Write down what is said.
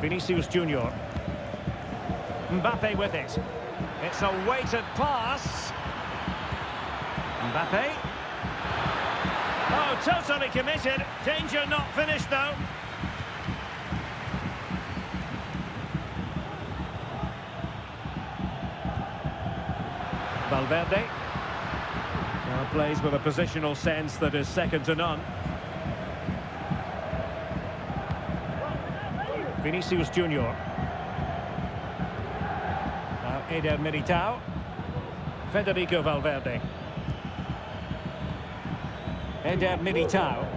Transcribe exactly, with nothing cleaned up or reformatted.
Vinicius Junior Mbappe with it. It's a weighted pass. Mbappe. Oh, totally committed. Danger not finished, though. Valverde. Now plays with a positional sense that is second to none. Vinicius Junior Now Eder Militao. Federico Valverde. Eder Militao.